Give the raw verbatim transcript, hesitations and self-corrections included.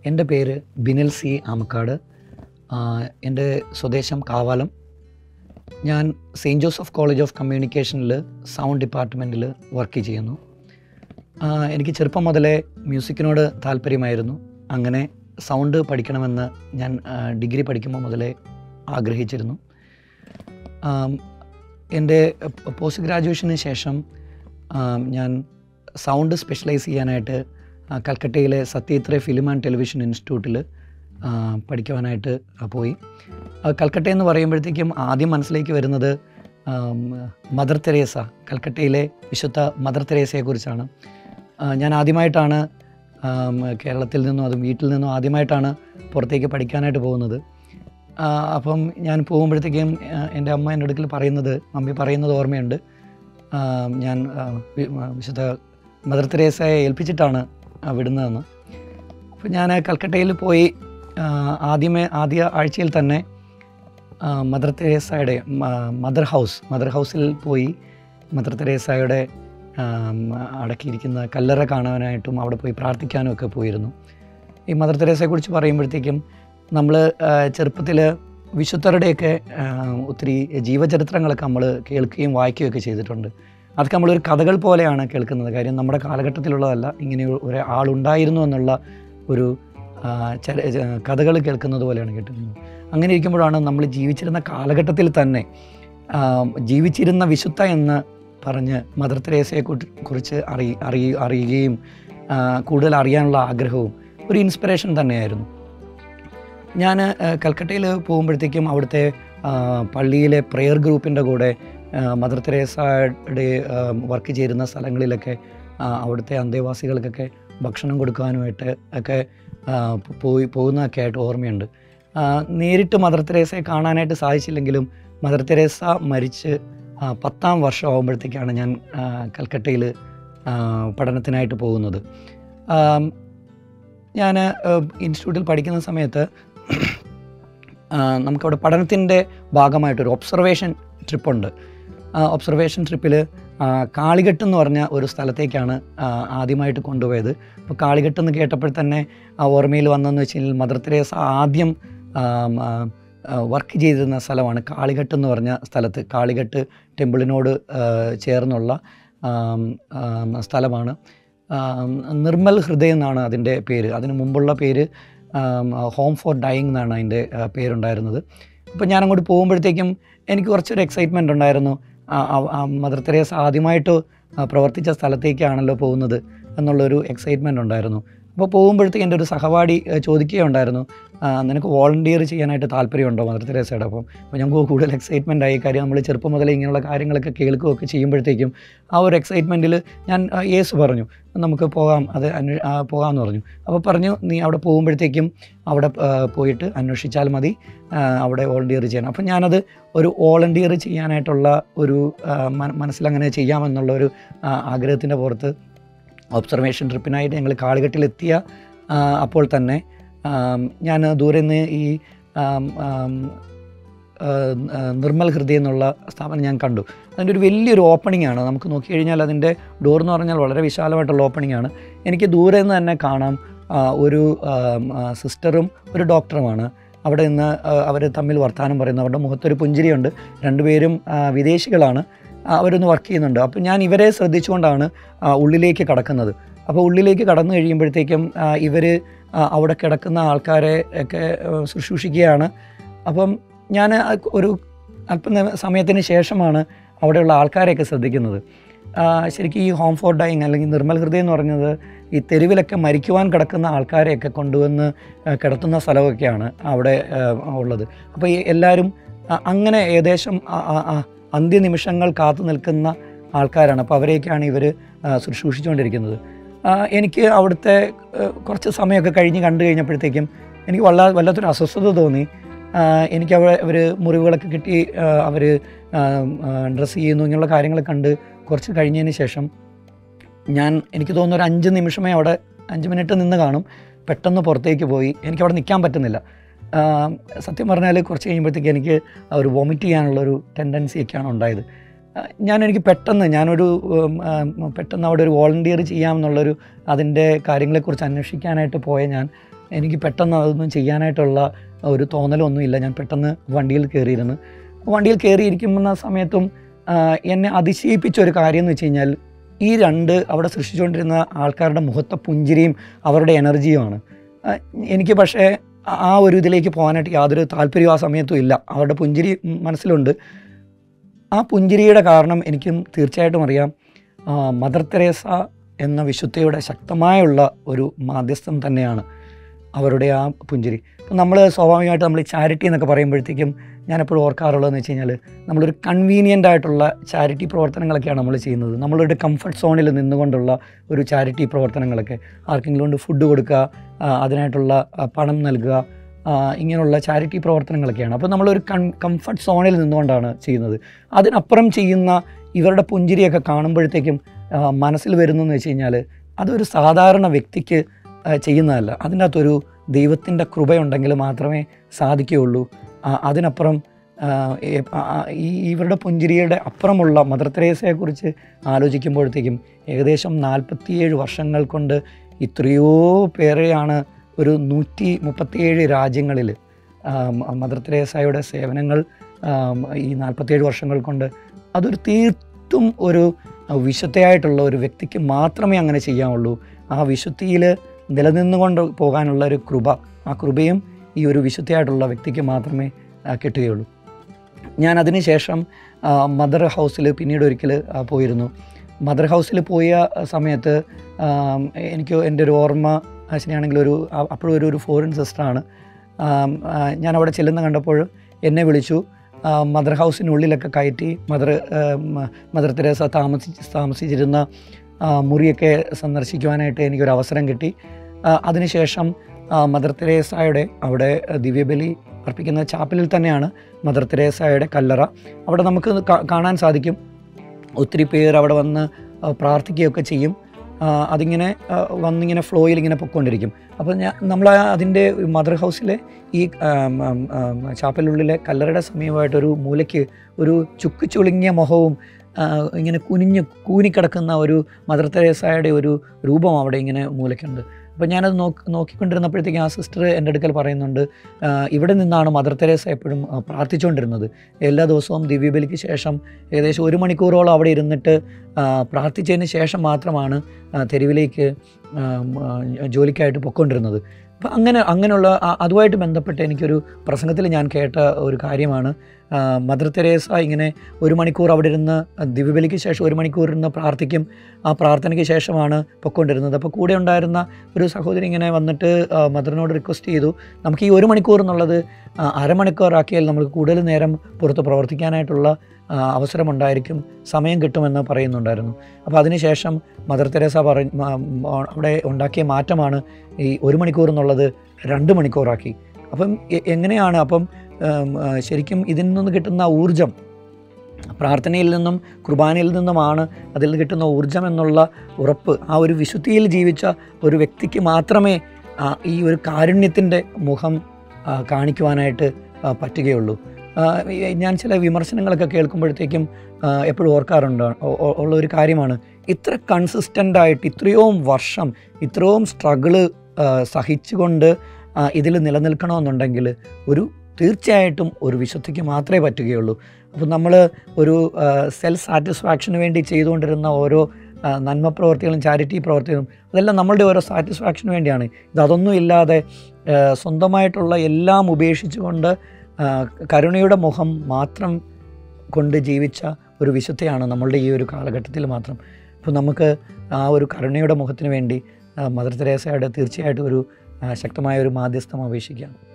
എൻ്റെ പേര് ബിനിൽ സി ആമക്കാട്. എൻ്റെ സ്വദേശം കാവാലം. ഞാൻ സെയിൻറ്റ് ജോസഫ് കോളേജ് ഓഫ് കമ്മ്യൂണിക്കേഷനിൽ സൗണ്ട് ഡിപ്പാർട്ട്മെൻറ്റിൽ വർക്ക് ചെയ്യുന്നു. എനിക്ക് ചെറുപ്പം മുതലേ മ്യൂസിക്കിനോട് താല്പര്യമായിരുന്നു. അങ്ങനെ സൗണ്ട് പഠിക്കണമെന്ന് ഞാൻ ഡിഗ്രി പഠിക്കുമ്പോൾ മുതലേ ആഗ്രഹിച്ചിരുന്നു. എൻ്റെ പോസ്റ്റ് ഗ്രാജുവേഷന് ശേഷം ഞാൻ സൗണ്ട് സ്പെഷ്യലൈസ് ചെയ്യാനായിട്ട് കൽക്കട്ടയിലെ സത്യത്രേ ഫിലിം ആൻഡ് ടെലിവിഷൻ ഇൻസ്റ്റിറ്റ്യൂട്ടിൽ പഠിക്കുവാനായിട്ട് പോയി. കൽക്കട്ട എന്ന് പറയുമ്പോഴത്തേക്കും ആദ്യം മനസ്സിലേക്ക് വരുന്നത് മദർ തെരേസ, കൽക്കട്ടയിലെ വിശുദ്ധ മദർ തെരേസയെക്കുറിച്ചാണ്. ഞാൻ ആദ്യമായിട്ടാണ് കേരളത്തിൽ നിന്നും അതും വീട്ടിൽ നിന്നും ആദ്യമായിട്ടാണ് പുറത്തേക്ക് പഠിക്കാനായിട്ട് പോകുന്നത്. അപ്പം ഞാൻ പോകുമ്പോഴത്തേക്കും എൻ്റെ അമ്മ എൻ്റെ അടുക്കൽ പറയുന്നത്, മമ്മി പറയുന്നത് ഓർമ്മയുണ്ട്, ഞാൻ വിശുദ്ധ മദർ തെരേസയെ ഏൽപ്പിച്ചിട്ടാണ് വിടുന്നതെന്ന്. അപ്പോൾ ഞാൻ കൽക്കട്ടയിൽ പോയി ആദ്യമേ ആദ്യ ആഴ്ചയിൽ തന്നെ മദർ തെരേസയുടെ മദർ ഹൗസ് മദർ ഹൗസിൽ പോയി മദർ തെരേസയുടെ അടക്കിയിരിക്കുന്ന കല്ലറ കാണാനായിട്ടും അവിടെ പോയി പ്രാർത്ഥിക്കാനും ഒക്കെ പോയിരുന്നു. ഈ മദർ തെരേസയെക്കുറിച്ച് പറയുമ്പോഴത്തേക്കും നമ്മൾ ചെറുപ്പത്തിൽ വിശുദ്ധരുടെയൊക്കെ ഒത്തിരി ജീവചരിത്രങ്ങളൊക്കെ നമ്മൾ കേൾക്കുകയും വായിക്കുകയൊക്കെ ചെയ്തിട്ടുണ്ട്. അതൊക്കെ നമ്മളൊരു കഥകൾ പോലെയാണ് കേൾക്കുന്നത്. കാര്യം നമ്മുടെ കാലഘട്ടത്തിലുള്ളതല്ല, ഇങ്ങനെ ഒരു ആളുണ്ടായിരുന്നു എന്നുള്ള ഒരു കഥകൾ കേൾക്കുന്നത് പോലെയാണ് കേട്ടിരുന്നത്. അങ്ങനെ ഇരിക്കുമ്പോഴാണ് നമ്മൾ ജീവിച്ചിരുന്ന കാലഘട്ടത്തിൽ തന്നെ ജീവിച്ചിരുന്ന വിശുദ്ധ എന്ന് പറഞ്ഞ് മദർ തെരേസയെ കുറിച്ച് അറിയ അറിയ അറിയുകയും കൂടുതൽ അറിയാനുള്ള ആഗ്രഹവും ഒരു ഇൻസ്പിറേഷൻ തന്നെയായിരുന്നു. ഞാൻ കൽക്കട്ടയിൽ പോകുമ്പോഴത്തേക്കും അവിടുത്തെ പള്ളിയിലെ പ്രെയർ ഗ്രൂപ്പിൻ്റെ കൂടെ മദർ തെരേസയുടെ വർക്ക് ചെയ്യുന്ന സ്ഥലങ്ങളിലൊക്കെ അവിടുത്തെ അന്തേവാസികൾക്കൊക്കെ ഭക്ഷണം കൊടുക്കാനുമായിട്ട് ഒക്കെ പോയി പോകുന്നതൊക്കെ ആയിട്ട് ഓർമ്മയുണ്ട്. നേരിട്ട് മദർ തെരേസയെ കാണാനായിട്ട് സാധിച്ചില്ലെങ്കിലും മദർ തെരേസ മരിച്ച് പത്താം വർഷം ആകുമ്പോഴത്തേക്കാണ് ഞാൻ കൽക്കട്ടയിൽ പഠനത്തിനായിട്ട് പോകുന്നത്. ഞാൻ ഇൻസ്റ്റിറ്റ്യൂട്ടിൽ പഠിക്കുന്ന സമയത്ത് നമുക്കവിടെ പഠനത്തിൻ്റെ ഭാഗമായിട്ടൊരു ഒബ്സർവേഷൻ ട്രിപ്പുണ്ട്. ഒബ്സർവേഷൻ ട്രിപ്പിൽ കാളികെട്ട് എന്ന് പറഞ്ഞ ഒരു സ്ഥലത്തേക്കാണ് ആദ്യമായിട്ട് കൊണ്ടുപോയത്. അപ്പോൾ കാളികെട്ട് എന്ന് കേട്ടപ്പോൾ തന്നെ ആ ഓർമ്മയിൽ വന്നതെന്ന് വെച്ച് കഴിഞ്ഞാൽ മദർ തെരേസ ആദ്യം വർക്ക് ചെയ്തിരുന്ന സ്ഥലമാണ് കാളികെട്ട് എന്ന് പറഞ്ഞ സ്ഥലത്ത്. കാളികെട്ട് ടെമ്പിളിനോട് ചേർന്നുള്ള സ്ഥലമാണ്. നിർമ്മൽ ഹൃദയം എന്നാണ് അതിൻ്റെ പേര്. അതിന് മുമ്പുള്ള പേര് ഹോം ഫോർ ഡൈയിങ് എന്നാണ് അതിൻ്റെ പേരുണ്ടായിരുന്നത്. അപ്പോൾ ഞാൻ അങ്ങോട്ട് പോകുമ്പോഴത്തേക്കും എനിക്ക് കുറച്ചൊരു എക്സൈറ്റ്മെൻ്റ് ഉണ്ടായിരുന്നു. മദർ തെരേസ ആദ്യമായിട്ട് പ്രവർത്തിച്ച സ്ഥലത്തേക്കാണല്ലോ പോകുന്നത് എന്നുള്ളൊരു എക്സൈറ്റ്മെൻ്റ് ഉണ്ടായിരുന്നു. അപ്പോൾ പോകുമ്പോഴത്തേക്ക് എൻ്റെ ഒരു സഹപാഠി ചോദിക്കുകയുണ്ടായിരുന്നു, നിനക്ക് വോളണ്ടിയർ ചെയ്യാനായിട്ട് താല്പര്യമുണ്ടോ മദർ തെരേസയുടെ ഒപ്പം? അപ്പോൾ ഞങ്ങൾക്ക് കൂടുതൽ എക്സൈറ്റ്മെൻ്റ് ആയി. കാര്യം നമ്മൾ ചെറുപ്പം മുതലേ ഇങ്ങനെയുള്ള കാര്യങ്ങളൊക്കെ കേൾക്കുകയൊക്കെ ചെയ്യുമ്പോഴത്തേക്കും ആ ഒരു എക്സൈറ്റ്മെൻറ്റിൽ ഞാൻ യേസ് പറഞ്ഞു, നമുക്ക് പോകാം, അത് അന്വേ പോകാമെന്ന് പറഞ്ഞു. അപ്പോൾ പറഞ്ഞു, നീ അവിടെ പോകുമ്പോഴത്തേക്കും അവിടെ പോയിട്ട് അന്വേഷിച്ചാൽ മതി, അവിടെ വോളണ്ടിയർ ചെയ്യണം. അപ്പോൾ ഞാനത് ഒരു വോളണ്ടിയർ ചെയ്യാനായിട്ടുള്ള ഒരു മനസ്സിലങ്ങനെ ചെയ്യാമെന്നുള്ള ഒരു ആഗ്രഹത്തിൻ്റെ പുറത്ത് ഒബ്സർവേഷൻ ട്രിപ്പിനായിട്ട് ഞങ്ങൾ കാളികെട്ടിലെത്തിയ അപ്പോൾ തന്നെ ഞാൻ ദൂരെ നിന്ന് ഈ നിർമ്മൽ ഹൃദയം എന്നുള്ള സ്ഥാപനം ഞാൻ കണ്ടു. അതിൻ്റെ ഒരു വലിയൊരു ഓപ്പണിംഗ് ആണ്. നമുക്ക് നോക്കിക്കഴിഞ്ഞാൽ അതിൻ്റെ ഡോർ എന്ന് പറഞ്ഞാൽ വളരെ വിശാലമായിട്ടുള്ള ഓപ്പണിംഗ് ആണ്. എനിക്ക് ദൂരെ നിന്ന് തന്നെ കാണാം ഒരു സിസ്റ്ററും ഒരു ഡോക്ടറുമാണ് അവിടെ നിന്ന് അവർ തമ്മിൽ വർത്തമാനം പറയുന്നു. അവരുടെ മുഖത്തൊരു പുഞ്ചിരിയുണ്ട്. രണ്ടുപേരും വിദേശികളാണ്, അവരൊന്ന് വർക്ക് ചെയ്യുന്നുണ്ട്. അപ്പോൾ ഞാൻ ഇവരെ ശ്രദ്ധിച്ചുകൊണ്ടാണ് ഉള്ളിലേക്ക് കടക്കുന്നത്. അപ്പോൾ ഉള്ളിലേക്ക് കടന്നു കഴിയുമ്പോഴത്തേക്കും ഇവർ അവിടെ കിടക്കുന്ന ആൾക്കാരെ ഒക്കെ ശുശ്രൂഷിക്കുകയാണ്. അപ്പം ഞാൻ ഒരു അല്പം സമയത്തിന് ശേഷമാണ് അവിടെയുള്ള ആൾക്കാരെയൊക്കെ ശ്രദ്ധിക്കുന്നത്. ശരിക്കും ഈ ഹോം ഫോർ ഡൈയിങ് അല്ലെങ്കിൽ നിർമ്മൽ ഹൃദയം എന്ന് പറഞ്ഞത് ഈ തെരുവിലൊക്കെ മരിക്കുവാൻ കിടക്കുന്ന ആൾക്കാരെയൊക്കെ കൊണ്ടുവന്ന് കിടത്തുന്ന സ്ഥലമൊക്കെയാണ് അവിടെ ഉള്ളത്. അപ്പോൾ ഈ എല്ലാവരും അങ്ങനെ ഏകദേശം അന്ത്യനിമിഷങ്ങൾ കാത്തു നിൽക്കുന്ന ആൾക്കാരാണ്. അപ്പോൾ അവരെയൊക്കെയാണ് ഇവർ ശുശ്രൂഷിച്ചുകൊണ്ടിരിക്കുന്നത്. എനിക്ക് അവിടുത്തെ കുറച്ച് സമയമൊക്കെ കഴിഞ്ഞ് കണ്ടു കഴിഞ്ഞപ്പോഴത്തേക്കും എനിക്ക് വല്ലാ വല്ലാത്തൊരു അസ്വസ്ഥത തോന്നി. എനിക്ക് അവിടെ അവർ മുറിവുകളൊക്കെ കിട്ടി, അവർ ഡ്രസ്സ് ചെയ്യുന്നു, ഇങ്ങനെയുള്ള കാര്യങ്ങൾ കണ്ട് കുറച്ച് കഴിഞ്ഞതിന് ശേഷം ഞാൻ എനിക്ക് തോന്നുന്നു ഒരു അഞ്ച് നിമിഷമേ അവിടെ അഞ്ച് മിനിറ്റ് നിന്ന് കാണും. പെട്ടെന്ന് പുറത്തേക്ക് പോയി. എനിക്കവിടെ നിൽക്കാൻ പറ്റുന്നില്ല. സത്യം പറഞ്ഞാൽ കുറച്ച് കഴിയുമ്പോഴത്തേക്ക് എനിക്ക് ഒരു വോമിറ്റ് ചെയ്യാനുള്ളൊരു ടെൻഡൻസിയൊക്കെയാണ് ഉണ്ടായത്. ഞാൻ എനിക്ക് പെട്ടെന്ന് ഞാനൊരു പെട്ടെന്ന് അവിടെ ഒരു വോളണ്ടിയർ ചെയ്യാമെന്നുള്ളൊരു അതിൻ്റെ കാര്യങ്ങളെക്കുറിച്ച് അന്വേഷിക്കാനായിട്ട് പോയ ഞാൻ എനിക്ക് പെട്ടെന്ന് അതൊന്നും ചെയ്യാനായിട്ടുള്ള ഒരു തോന്നലൊന്നുമില്ല. ഞാൻ പെട്ടെന്ന് വണ്ടിയിൽ കയറിയിരുന്നു. വണ്ടിയിൽ കയറിയിരിക്കുന്ന സമയത്തും എന്നെ അതിശയിപ്പിച്ച ഒരു കാര്യം എന്ന് വെച്ച് കഴിഞ്ഞാൽ, ഈ രണ്ട് അവിടെ സൃഷ്ടിച്ചുകൊണ്ടിരുന്ന ആൾക്കാരുടെ മുഖത്തെ പുഞ്ചിരിയും അവരുടെ എനർജിയുമാണ്. എനിക്ക് പക്ഷേ ആ ഒരു ഇതിലേക്ക് പോകാനായിട്ട് യാതൊരു താല്പര്യവും ആ സമയത്തും ഇല്ല. അവരുടെ പുഞ്ചിരി മനസ്സിലുണ്ട്. ആ പുഞ്ചിരിയുടെ കാരണം എനിക്കും തീർച്ചയായിട്ടും അറിയാം, മദർ തെരേസ എന്ന വിശുദ്ധയുടെ ശക്തമായുള്ള ഒരു മാധ്യസ്ഥം തന്നെയാണ് അവരുടെ ആ പുഞ്ചിരി. ഇപ്പം നമ്മൾ സ്വാഭാവികമായിട്ട് നമ്മൾ ഈ ചാരിറ്റി എന്നൊക്കെ പറയുമ്പോഴത്തേക്കും ഞാനെപ്പോഴും ഓർക്കാറുള്ളതെന്ന് വെച്ച് കഴിഞ്ഞാൽ, നമ്മളൊരു കൺവീനിയൻ്റ് ആയിട്ടുള്ള ചാരിറ്റി പ്രവർത്തനങ്ങളൊക്കെയാണ് നമ്മൾ ചെയ്യുന്നത്. നമ്മളുടെ കംഫർട്ട് സോണിൽ നിന്നുകൊണ്ടുള്ള ഒരു ചാരിറ്റി പ്രവർത്തനങ്ങളൊക്കെ, ആർക്കെങ്കിലും കൊണ്ട് ഫുഡ് കൊടുക്കുക, അതിനായിട്ടുള്ള പണം നൽകുക, ഇങ്ങനെയുള്ള ചാരിറ്റി പ്രവർത്തനങ്ങളൊക്കെയാണ്. അപ്പോൾ നമ്മളൊരു കൺ കംഫർട്ട് സോണിൽ നിന്നുകൊണ്ടാണ് ചെയ്യുന്നത്. അതിനപ്പുറം ചെയ്യുന്ന ഇവരുടെ പുഞ്ചിരിയൊക്കെ കാണുമ്പോഴത്തേക്കും മനസ്സിൽ വരുന്നതെന്ന് വെച്ച് കഴിഞ്ഞാൽ, അതൊരു സാധാരണ വ്യക്തിക്ക് ചെയ്യുന്നതല്ല. അതിൻ്റെ അകത്തൊരു ദൈവത്തിൻ്റെ കൃപയുണ്ടെങ്കിൽ മാത്രമേ സാധിക്കുകയുള്ളൂ. അതിനപ്പുറം ഈ ഇവരുടെ പുഞ്ചിരിയുടെ അപ്പുറമുള്ള മദർ തെരേസയെക്കുറിച്ച് ആലോചിക്കുമ്പോഴത്തേക്കും ഏകദേശം നാൽപ്പത്തിയേഴ് വർഷങ്ങൾ കൊണ്ട് ഇത്രയോ പേരെയാണ് ഒരു നൂറ്റി മുപ്പത്തിയേഴ് രാജ്യങ്ങളിൽ മദർ തെരേസയുടെ സേവനങ്ങൾ ഈ നാൽപ്പത്തിയേഴ് വർഷങ്ങൾ കൊണ്ട്, അതൊരു തീർത്തും ഒരു വിശുദ്ധയായിട്ടുള്ള ഒരു വ്യക്തിക്ക് മാത്രമേ അങ്ങനെ ചെയ്യാവുള്ളൂ. ആ വിശുദ്ധിയിൽ നിലനിന്നുകൊണ്ട് പോകാനുള്ള ഒരു കൃപ, ആ കൃപയും ഈ ഒരു വിശുദ്ധയായിട്ടുള്ള വ്യക്തിക്ക് മാത്രമേ കിട്ടുകയുള്ളൂ. ഞാൻ അതിന് ശേഷം മദർ ഹൗസിൽ പിന്നീട് ഒരിക്കൽ പോയിരുന്നു. മദർ ഹൗസിൽ പോയ സമയത്ത് എനിക്ക് എൻ്റെ ഒരു ഓർമ്മ ശരിയാണെങ്കിൽ ഒരു അപ്പോഴും ഒരു ഒരു ഫോറിൻ സിസ്റ്ററാണ്. ഞാൻ അവിടെ ചെല്ലുന്ന കണ്ടപ്പോൾ എന്നെ വിളിച്ചു. മദർ ഹൗസിനുള്ളിലൊക്കെ കയറ്റി മദർ മദർ തെരേസ താമസിച്ച് താമസിച്ചിരുന്ന മുറിയൊക്കെ സന്ദർശിക്കുവാനായിട്ട് എനിക്കൊരു അവസരം കിട്ടി. അതിനുശേഷം മദർ തെരേസയുടെ അവിടെ ദിവ്യബലി അർപ്പിക്കുന്ന ചാപ്പലിൽ തന്നെയാണ് മദർ തെരേസയുടെ കല്ലറ. അവിടെ നമുക്ക് കാണാൻ സാധിക്കും, ഒത്തിരി പേർ അവിടെ വന്ന് പ്രാർത്ഥിക്കുകയൊക്കെ ചെയ്യും. അതിങ്ങനെ വന്നിങ്ങനെ ഫ്ലോയിൽ ഇങ്ങനെ പൊയ്ക്കൊണ്ടിരിക്കും. അപ്പോൾ ഞാൻ നമ്മൾ അതിൻ്റെ മദർ ഹൗസിലെ ഈ ചാപ്പലിനുള്ളിലെ കല്ലറയുടെ സമീപമായിട്ടൊരു മൂലയ്ക്ക് ഒരു ചുക്ക് ചുളുങ്ങിയ മുഖവും ഇങ്ങനെ കുനിഞ്ഞ് കൂനിക്കിടക്കുന്ന ഒരു മദർ തെരേസയുടെ ഒരു രൂപം അവിടെ ഇങ്ങനെ മൂലയ്ക്കുണ്ട്. അപ്പോൾ ഞാനത് നോക്കി നോക്കിക്കൊണ്ടിരുന്നപ്പോഴത്തേക്കും ആ സിസ്റ്റർ എൻ്റെ അടുക്കൽ പറയുന്നുണ്ട്, ഇവിടെ നിന്നാണ് മദർ തെരേസ എപ്പോഴും പ്രാർത്ഥിച്ചുകൊണ്ടിരുന്നത്. എല്ലാ ദിവസവും ദിവ്യബലിക്ക് ശേഷം ഏകദേശം ഒരു മണിക്കൂറോളം അവിടെ ഇരുന്നിട്ട് പ്രാർത്ഥിച്ചതിന് ശേഷം മാത്രമാണ് തെരുവിലേക്ക് ജോലിക്കായിട്ട് പൊയ്ക്കൊണ്ടിരുന്നത്. അപ്പം അങ്ങനെ അങ്ങനെയുള്ള അതുമായിട്ട് ബന്ധപ്പെട്ട് എനിക്കൊരു പ്രസംഗത്തിൽ ഞാൻ കേട്ട ഒരു കാര്യമാണ്, മദർ തെരേസ ഇങ്ങനെ ഒരു മണിക്കൂർ അവിടെ ഇരുന്ന് ദിവ്യബലിക്ക് ശേഷം ഒരു മണിക്കൂർ ഇരുന്ന് പ്രാർത്ഥിക്കും. ആ പ്രാർത്ഥനയ്ക്ക് ശേഷമാണ് പൊയ്ക്കൊണ്ടിരുന്നത്. അപ്പോൾ കൂടെ ഉണ്ടായിരുന്ന ഒരു സഹോദരി ഇങ്ങനെ വന്നിട്ട് മദറിനോട് റിക്വസ്റ്റ് ചെയ്തു, നമുക്ക് ഈ ഒരു മണിക്കൂർ എന്നുള്ളത് അരമണിക്കൂറാക്കിയാൽ നമുക്ക് കൂടുതൽ നേരം പുറത്ത് പ്രവർത്തിക്കാനായിട്ടുള്ള അവസരമുണ്ടായിരിക്കും, സമയം കിട്ടുമെന്ന് പറയുന്നുണ്ടായിരുന്നു. അപ്പോൾ അതിനുശേഷം മദർ തെരേസ പറ അവിടെ ഉണ്ടാക്കിയ മാറ്റമാണ് ഈ ഒരു മണിക്കൂർ എന്നുള്ളത് രണ്ട് മണിക്കൂറാക്കി. അപ്പം എങ്ങനെയാണ് അപ്പം ശരിക്കും ഇതിൽ നിന്ന് കിട്ടുന്ന ഊർജം, പ്രാർത്ഥനയിൽ നിന്നും കുർബാനയിൽ നിന്നുമാണ് അതിൽ നിന്ന് കിട്ടുന്ന ഊർജം എന്നുള്ള ഉറപ്പ് ആ ഒരു വിശുദ്ധിയിൽ ജീവിച്ച ഒരു വ്യക്തിക്ക് മാത്രമേ ഈ ഒരു കാരുണ്യത്തിൻ്റെ മുഖം കാണിക്കുവാനായിട്ട് പറ്റുകയുള്ളൂ. ഞാൻ ചില വിമർശനങ്ങളൊക്കെ കേൾക്കുമ്പോഴത്തേക്കും എപ്പോഴും ഓർക്കാറുണ്ട് ഉള്ള ഒരു കാര്യമാണ്, ഇത്ര കൺസിസ്റ്റൻ്റായിട്ട് ഇത്രയും വർഷം ഇത്രയും സ്ട്രഗിള് സഹിച്ചുകൊണ്ട് ഇതിൽ നിലനിൽക്കണമെന്നുണ്ടെങ്കിൽ ഒരു തീർച്ചയായിട്ടും ഒരു വിശുദ്ധിക്ക് മാത്രമേ പറ്റുകയുള്ളൂ. അപ്പോൾ നമ്മൾ ഒരു സെൽഫ് സാറ്റിസ്ഫാക്ഷന് വേണ്ടി ചെയ്തുകൊണ്ടിരുന്ന ഓരോ നന്മ പ്രവർത്തികളും ചാരിറ്റി പ്രവർത്തികളും അതെല്ലാം നമ്മളുടെ ഓരോ സാറ്റിസ്ഫാക്ഷന് വേണ്ടിയാണ്. ഇതൊന്നും ഇല്ലാതെ സ്വന്തമായിട്ടുള്ള എല്ലാം ഉപേക്ഷിച്ചുകൊണ്ട് കരുണയുടെ മുഖം മാത്രം കൊണ്ട് ജീവിച്ച ഒരു വിശുദ്ധയാണ് നമ്മളുടെ ഈ ഒരു കാലഘട്ടത്തിൽ മാത്രം. അപ്പോൾ നമുക്ക് ആ ഒരു കരുണയുടെ മുഖത്തിന് വേണ്ടി മദർ തെരേസയുടെ തീർച്ചയായിട്ടും ഒരു ശക്തമായ ഒരു മാധ്യസ്ഥം അപേക്ഷിക്കാം.